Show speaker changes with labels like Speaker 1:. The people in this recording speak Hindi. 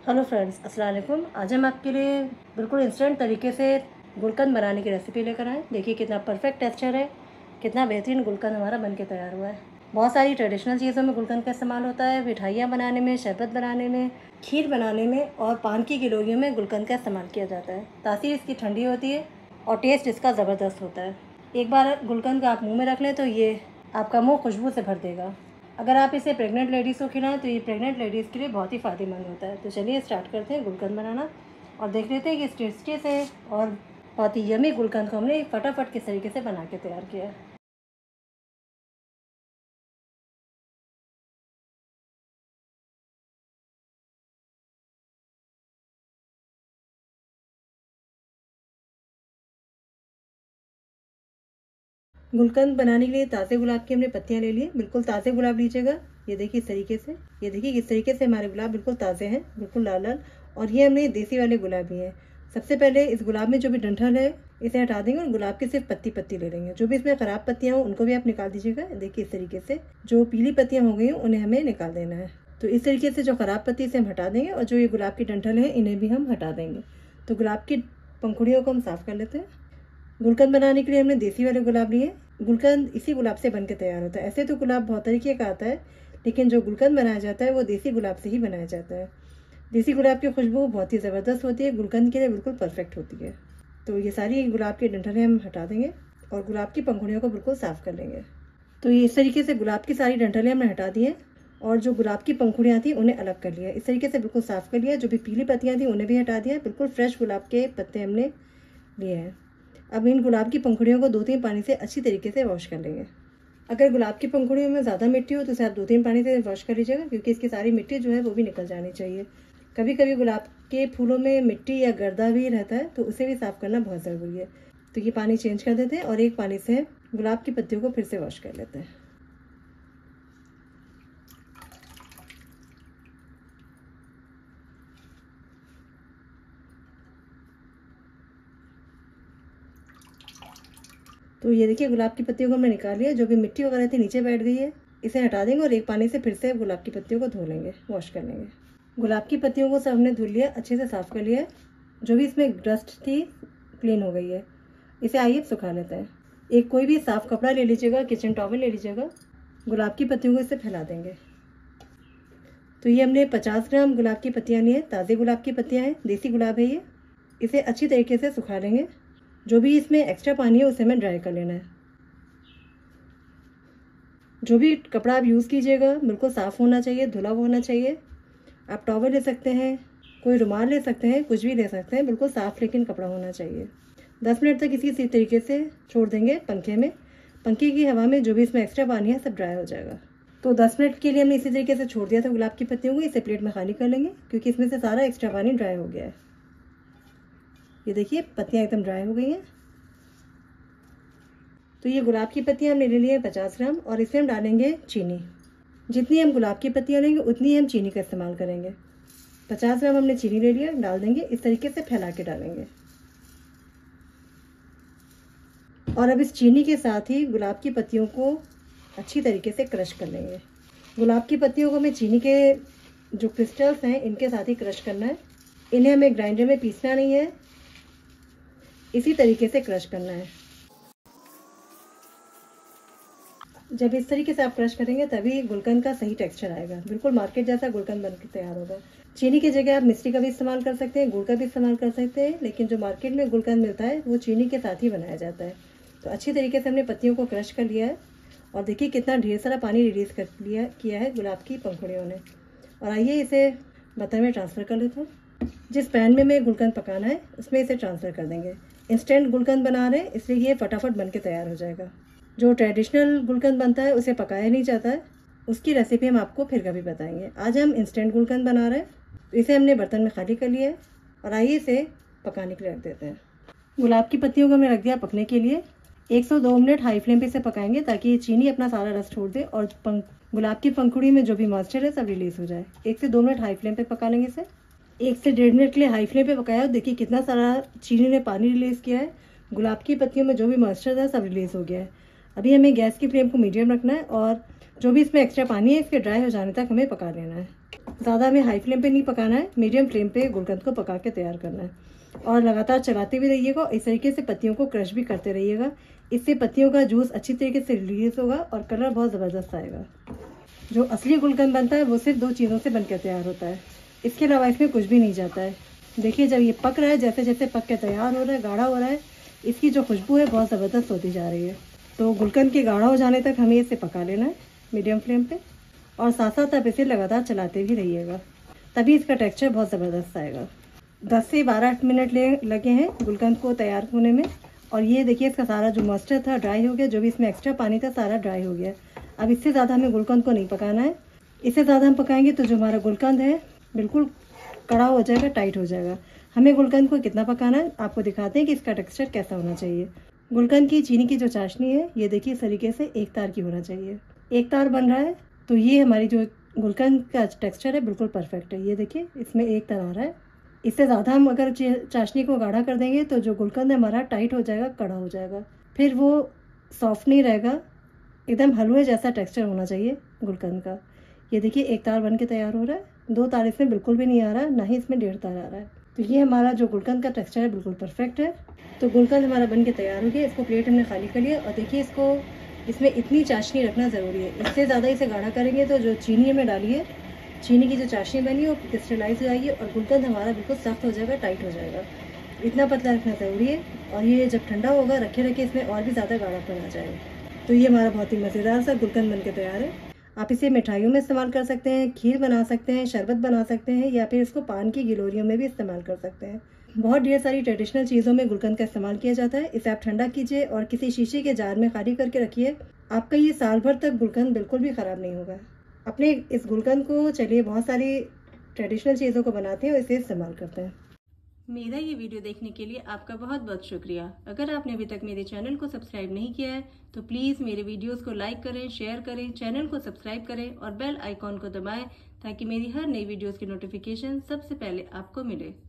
Speaker 1: हेलो फ्रेंड्स, अस्सलाम वालेकुम। आज हम आपके लिए बिल्कुल इंस्टेंट तरीके से गुलकंद बनाने की रेसिपी लेकर आए। देखिए कितना परफेक्ट टेक्सचर है, कितना बेहतरीन गुलकंद हमारा बनके तैयार हुआ है। बहुत सारी ट्रेडिशनल चीज़ों में गुलकंद का इस्तेमाल होता है। मिठाइयाँ बनाने में, शरबत बनाने में, खीर बनाने में और पान की गिलोरियों में गुलकंद का इस्तेमाल किया जाता है। तासीर इसकी ठंडी होती है और टेस्ट इसका ज़बरदस्त होता है। एक बार गुलकंद का आप मुँह में रख लें तो ये आपका मुँह खुशबू से भर देगा। अगर आप इसे प्रेग्नेंट लेडीज़ को खिलाएं तो ये प्रेग्नेंट लेडीज़ के लिए बहुत ही फ़ायदेमंद होता है। तो चलिए स्टार्ट करते हैं गुलकंद बनाना और देख लेते हैं कि इस टेस्टी से और बहुत ही यमी गुलकंद को हमने फटाफट किस तरीके से बना के तैयार किया है। गुलकंद बनाने के लिए ताज़े गुलाब की हमने पत्तियां ले ली है। बिल्कुल ताज़े गुलाब लीजिएगा। ये देखिए इस तरीके से, ये देखिए किस तरीके से हमारे गुलाब बिल्कुल ताज़े हैं, बिल्कुल लाल लाल। और ये हमने देसी वाले गुलाब ही हैं। सबसे पहले इस गुलाब में जो भी डंठल है इसे हटा देंगे और गुलाब की सिर्फ पत्ती पत्ती ले लेंगे। जो भी इसमें ख़राब पत्तियाँ हों उनको भी आप निकाल दीजिएगा। देखिए इस तरीके से जो पीली पत्तियाँ हो गई उन्हें हमें निकाल देना है। तो इस तरीके से जो ख़राब पत्ती से हम हटा देंगे और जो ये गुलाब की डंठल है इन्हें भी हम हटा देंगे। तो गुलाब की पंखुड़ियों को हम साफ़ कर लेते हैं। गुलकंद बनाने के लिए हमने देसी वाले गुलाब लिए। गुलकंद इसी गुलाब से बनकर तैयार होता है। ऐसे तो गुलाब बहुत तरीके का आता है, लेकिन जो गुलकंद बनाया जाता है वो देसी गुलाब से ही बनाया जाता है। देसी गुलाब की खुशबू बहुत ही ज़बरदस्त होती है, गुलकंद के लिए बिल्कुल परफेक्ट होती है। तो ये सारी गुलाब की डंठलें हम हटा देंगे और गुलाब की पंखुड़ियों को बिल्कुल साफ़ कर लेंगे। तो ये इस तरीके से गुलाब की सारी डंठलें हमने हटा दी हैं और जो गुलाब की पंखुड़ियाँ थी उन्हें अलग कर लिया। इस तरीके से बिल्कुल साफ़ कर लिया। जो भी पीली पत्तियाँ थी उन्हें भी हटा दिया। बिल्कुल फ्रेश गुलाब के पत्ते हमने लिए हैं। अब इन गुलाब की पंखुड़ियों को 2-3 पानी से अच्छी तरीके से वॉश कर लेंगे। अगर गुलाब की पंखुड़ियों में ज़्यादा मिट्टी हो तो इसे आप 2-3 पानी से वॉश कर लीजिएगा, क्योंकि इसकी सारी मिट्टी जो है वो भी निकल जानी चाहिए। कभी कभी गुलाब के फूलों में मिट्टी या गर्दा भी रहता है, तो उसे भी साफ़ करना बहुत ज़रूरी है। तो ये पानी चेंज कर देते हैं और एक पानी से गुलाब की पत्तियों को फिर से वॉश कर लेते हैं। तो ये देखिए गुलाब की पत्तियों को हमने निकाल लिया। जो भी मिट्टी वगैरह थी नीचे बैठ गई है, इसे हटा देंगे और एक पानी से फिर से गुलाब की पत्तियों को धो लेंगे, वॉश कर लेंगे। गुलाब की पत्तियों को सब हमने धुल लिया, अच्छे से साफ़ कर लिया है। जो भी इसमें डस्ट थी क्लीन हो गई है। इसे आइए सुखा लेते हैं। एक कोई भी साफ़ कपड़ा ले लीजिएगा, किचन टॉवल ले लीजिएगा। गुलाब की पत्तियों को इससे फैला देंगे। तो ये हमने 50 ग्राम गुलाब की पत्तियाँ ली हैं। ताज़े गुलाब की पत्तियाँ हैं, देसी गुलाब है ये। इसे अच्छी तरीके से सुखा लेंगे। जो भी इसमें एक्स्ट्रा पानी है उसे हमें ड्राई कर लेना है। जो भी कपड़ा आप यूज़ कीजिएगा बिल्कुल साफ़ होना चाहिए, धुला हुआ होना चाहिए। आप टॉवल ले सकते हैं, कोई रुमाल ले सकते हैं, कुछ भी ले सकते हैं, बिल्कुल साफ़ लेकिन कपड़ा होना चाहिए। 10 मिनट तक इसी तरीके से छोड़ देंगे पंखे में। पंखे की हवा में जो भी इसमें एक्स्ट्रा पानी है सब ड्राई हो जाएगा। तो 10 मिनट के लिए हमने इसी तरीके से छोड़ दिया था गुलाब की पत्तियों को। इसे प्लेट में खाली कर लेंगे, क्योंकि इसमें से सारा एक्स्ट्रा पानी ड्राई हो गया है। ये देखिए पत्तियाँ एकदम ड्राई हो गई हैं। तो ये गुलाब की पत्तियाँ हमने ले ली है 50 ग्राम और इसमें हम डालेंगे चीनी। जितनी हम गुलाब की पत्तियाँ लेंगे उतनी हम चीनी का इस्तेमाल करेंगे। 50 ग्राम हमने चीनी ले लिया, डाल देंगे। इस तरीके से फैला के डालेंगे और अब इस चीनी के साथ ही गुलाब की पत्तियों को अच्छी तरीके से क्रश कर लेंगे। गुलाब की पत्तियों को हमें चीनी के जो क्रिस्टल्स हैं इनके साथ ही क्रश करना है। इन्हें हमें ग्राइंडर में पीसना नहीं है, इसी तरीके से क्रश करना है। जब इस तरीके से आप क्रश करेंगे तभी गुलकंद का सही टेक्सचर आएगा। बिल्कुल मार्केट जैसा गुलकंद बनकर तैयार होगा। चीनी की जगह आप मिश्री का भी इस्तेमाल कर सकते हैं, गुड़ का भी इस्तेमाल कर सकते हैं, लेकिन जो मार्केट में गुलकंद मिलता है वो चीनी के साथ ही बनाया जाता है। तो अच्छी तरीके से हमने पत्तियों को क्रश कर लिया है और देखिए कितना ढेर सारा पानी रिलीज़ कर किया है गुलाब की पंखुड़ियों ने। और आइए इसे बर्तन में ट्रांसफ़र कर लेते हैं। जिस पैन में हमें गुलकंद पकाना है उसमें इसे ट्रांसफ़र कर देंगे। इंस्टेंट गुलकंद बना रहे हैं इसलिए ये फटाफट बन के तैयार हो जाएगा। जो ट्रेडिशनल गुलकंद बनता है उसे पकाया नहीं जाता है, उसकी रेसिपी हम आपको फिर कभी बताएंगे। आज हम इंस्टेंट गुलकंद बना रहे हैं, तो इसे हमने बर्तन में खाली कर लिया है और आइए इसे पकाने के लिए रख देते हैं। गुलाब की पत्तियों को हमने रख दिया पकने के लिए। 1 से 2 मिनट हाई फ्लेम पे इसे पकाएंगे ताकि ये चीनी अपना सारा रस छोड़ दे और गुलाब की पंखुड़ी में जो भी मॉइस्चर है सब रिलीज़ हो जाए। 1 से 2 मिनट हाई फ्लेम पे पका लेंगे इसे। 1 से 1.5 मिनट के लिए हाई फ्लेम पे पकाया। देखिए कितना सारा चीनी ने पानी रिलीज़ किया है। गुलाब की पत्तियों में जो भी मॉइस्चर है सब रिलीज़ हो गया है। अभी हमें गैस की फ्लेम को मीडियम रखना है और जो भी इसमें एक्स्ट्रा पानी है इसके ड्राई हो जाने तक हमें पका लेना है। ज़्यादा हमें हाई फ्लेम पे नहीं पकाना है, मीडियम फ्लेम पे गुलकंद को पका के तैयार करना है। और लगातार चलाते भी रहिएगा, इस तरीके से पत्तियों को क्रश भी करते रहिएगा। इससे पत्तियों का जूस अच्छी तरीके से रिलीज होगा और कलर बहुत ज़बरदस्त आएगा। जो असली गुलकंद बनता है वो सिर्फ 2 चीज़ों से बनकर तैयार होता है, इसके अलावा इसमें कुछ भी नहीं जाता है। देखिए जब ये पक रहा है, जैसे जैसे पक के तैयार हो रहा है, गाढ़ा हो रहा है, इसकी जो खुशबू है बहुत ज़बरदस्त होती जा रही है। तो गुलकंद के गाढ़ा हो जाने तक हमें इसे पका लेना है मीडियम फ्लेम पे, और साथ साथ आप इसे लगातार चलाते भी रहिएगा, तभी इसका टेक्सचर बहुत ज़बरदस्त आएगा। 10 से 12 मिनट लगे हैं गुलकंद को तैयार होने में, और ये देखिए इसका सारा जो मॉइस्चर था ड्राई हो गया, जो भी इसमें एक्स्ट्रा पानी था सारा ड्राई हो गया। अब इससे ज़्यादा हमें गुलकंद को नहीं पकाना है, इससे ज़्यादा हम पकाएंगे तो जो हमारा गुलकंद है बिल्कुल कड़ा हो जाएगा, टाइट हो जाएगा। हमें गुलकंद को कितना पकाना है आपको दिखाते हैं कि इसका टेक्सचर कैसा होना चाहिए। गुलकंद की चीनी की जो चाशनी है ये देखिए इस तरीके से एक तार की होना चाहिए। एक तार बन रहा है तो ये हमारी जो गुलकंद का टेक्सचर है बिल्कुल परफेक्ट है। ये देखिए इसमें एक तार आ रहा है। इससे ज़्यादा हम अगर चाशनी को गाढ़ा कर देंगे तो जो गुलकंद है हमारा टाइट हो जाएगा, कड़ा हो जाएगा, फिर वो सॉफ्ट नहीं रहेगा। एकदम हलवे जैसा टेक्सचर होना चाहिए गुलकंद का। ये देखिए एक तार बन के तैयार हो रहा है, 2 तार इसमें बिल्कुल भी नहीं आ रहा है, ना ही इसमें 1.5 तार आ रहा है। तो ये हमारा जो गुलकंद का टेक्सचर है बिल्कुल परफेक्ट है। तो गुलकंद हमारा बन के तैयार हो गया, इसको प्लेट हमने खाली कर लिया। और देखिए इसमें इतनी चाशनी रखना ज़रूरी है, इससे ज़्यादा इसे गाढ़ा करेंगे तो जो चीनी हमने डाली है, चीनी की जो चाशनी बनी है वो क्रिस्टलाइज हो जाएगी और गुलकंद हमारा बिल्कुल सख्त हो जाएगा, टाइट हो जाएगा। इतना पतला रखना ज़रूरी है, और ये जब ठंडा होगा रखे रखे इसमें और भी ज़्यादा गाढ़ापन आ जाएगा। तो ये हमारा बहुत ही मज़ेदार सा गुलकंद बन के तैयार है। आप इसे मिठाइयों में इस्तेमाल कर सकते हैं, खीर बना सकते हैं, शरबत बना सकते हैं, या फिर इसको पान की गिलोरियों में भी इस्तेमाल कर सकते हैं। बहुत ढेर सारी ट्रेडिशनल चीज़ों में गुलकंद का इस्तेमाल किया जाता है। इसे आप ठंडा कीजिए और किसी शीशे के जार में खाली करके रखिए, आपका ये साल भर तक गुलकंद बिल्कुल भी ख़राब नहीं होगा। अपने इस गुलकंद को चलिए बहुत सारी ट्रेडिशनल चीज़ों को बनाते हैं और इसे इस्तेमाल करते हैं। मेरा ये वीडियो देखने के लिए आपका बहुत बहुत शुक्रिया। अगर आपने अभी तक मेरे चैनल को सब्सक्राइब नहीं किया है तो प्लीज़ मेरे वीडियोस को लाइक करें, शेयर करें, चैनल को सब्सक्राइब करें और बेल आइकॉन को दबाएं ताकि मेरी हर नई वीडियोस की नोटिफिकेशन सबसे पहले आपको मिले।